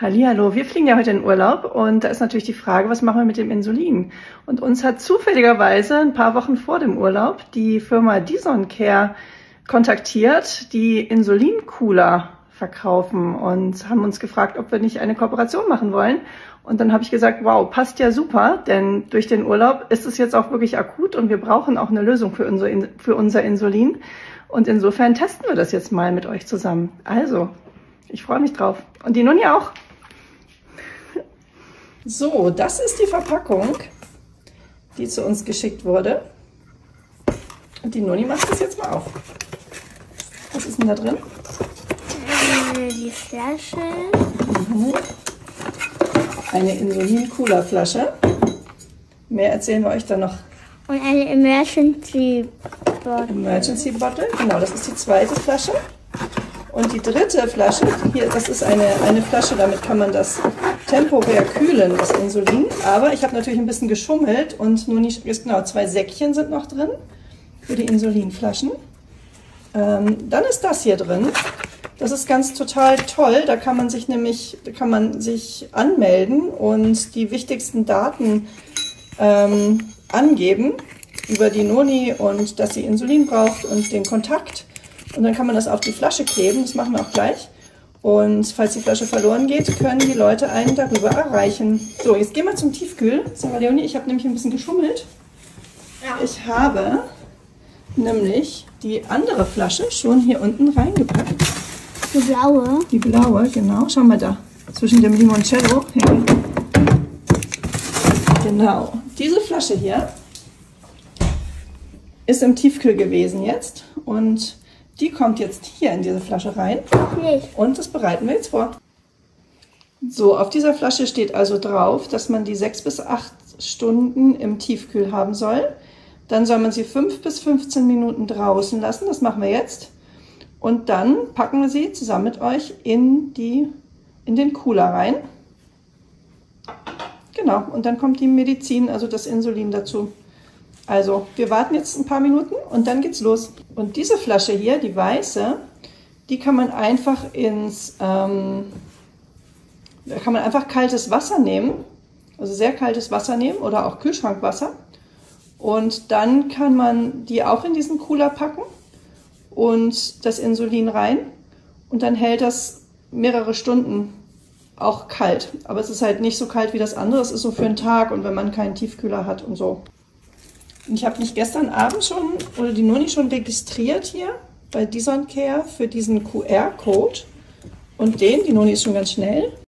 Hallihallo, wir fliegen ja heute in Urlaub und da ist natürlich die Frage, was machen wir mit dem Insulin? Und uns hat zufälligerweise ein paar Wochen vor dem Urlaub die Firma DiSonCare kontaktiert, die Insulincooler verkaufen und haben uns gefragt, ob wir nicht eine Kooperation machen wollen. Und dann habe ich gesagt, wow, passt ja super, denn durch den Urlaub ist es jetzt auch wirklich akut und wir brauchen auch eine Lösung für unser Insulin. Und insofern testen wir das jetzt mal mit euch zusammen. Also, ich freue mich drauf. Und die Nuni auch. So, das ist die Verpackung, die zu uns geschickt wurde. Und die Nuni macht das jetzt mal auf. Was ist denn da drin? Die Flasche. Eine Insulin-Cooler-Flasche. Mehr erzählen wir euch dann noch. Und eine Emergency Bottle. Emergency Bottle, genau, das ist die zweite Flasche. Und die dritte Flasche, hier, das ist eine Flasche, damit kann man das temporär kühlen, das Insulin. Aber ich habe natürlich ein bisschen geschummelt und nur nicht, genau, 2 Säckchen sind noch drin für die Insulinflaschen. Dann ist das hier drin. Das ist ganz total toll. Da kann man sich anmelden und die wichtigsten Daten angeben über die Noni und dass sie Insulin braucht und den Kontakt. Und dann kann man das auf die Flasche kleben, das machen wir auch gleich. Und falls die Flasche verloren geht, können die Leute einen darüber erreichen. So, jetzt gehen wir zum Tiefkühl. Sag mal, Leonie, ich habe nämlich ein bisschen geschummelt. Ja. Ich habe nämlich die andere Flasche schon hier unten reingepackt. Die blaue? Die blaue, genau. Schau mal da, zwischen dem Limoncello. Ja. Genau, diese Flasche hier ist im Tiefkühl gewesen jetzt und die kommt jetzt hier in diese Flasche rein und das bereiten wir jetzt vor. So, auf dieser Flasche steht also drauf, dass man die 6 bis 8 Stunden im Tiefkühl haben soll. Dann soll man sie 5 bis 15 Minuten draußen lassen, das machen wir jetzt. Und dann packen wir sie zusammen mit euch in den Cooler rein. Genau, und dann kommt die Medizin, also das Insulin dazu. Also, wir warten jetzt ein paar Minuten und dann geht's los. Und diese Flasche hier, die weiße, die kann man einfach da kann man einfach kaltes Wasser nehmen, also sehr kaltes Wasser nehmen oder auch Kühlschrankwasser. Und dann kann man die auch in diesen Cooler packen und das Insulin rein. Und dann hält das mehrere Stunden auch kalt. Aber es ist halt nicht so kalt wie das andere, es ist so für einen Tag und wenn man keinen Tiefkühler hat und so. Ich habe mich gestern Abend schon, oder die Noni schon registriert hier bei DiSonCare für diesen QR-Code. Und die Noni ist schon ganz schnell.